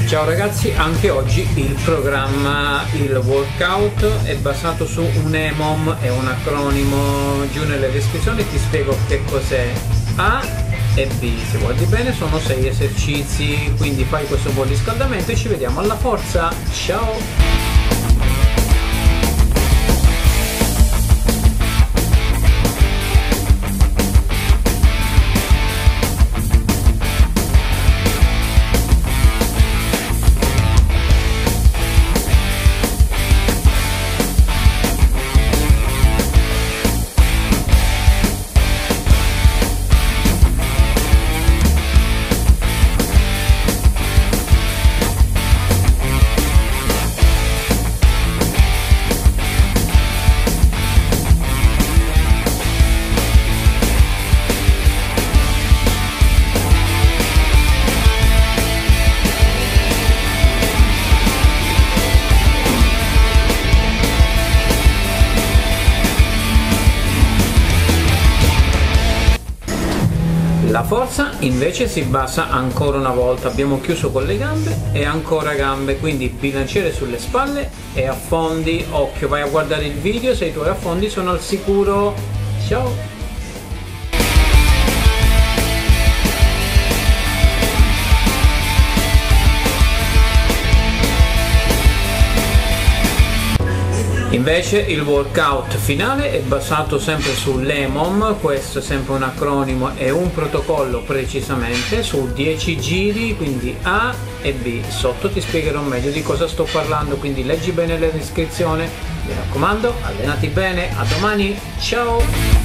Ciao ragazzi, anche oggi il programma, il workout è basato su un EMOM, è un acronimo, giù nelle descrizioni ti spiego che cos'è A e B, se guardi bene sono 6 esercizi, quindi fai questo buon riscaldamento e ci vediamo alla forza, ciao! La forza invece si basa ancora una volta, abbiamo chiuso con le gambe e ancora gambe, quindi bilanciere sulle spalle e affondi, occhio, vai a guardare il video se i tuoi affondi sono al sicuro, ciao! Invece il workout finale è basato sempre sull'EMOM, questo è sempre un acronimo e un protocollo precisamente, su 10 giri, quindi A e B. Sotto ti spiegherò meglio di cosa sto parlando, quindi leggi bene la descrizione, mi raccomando, allenati bene, a domani, ciao!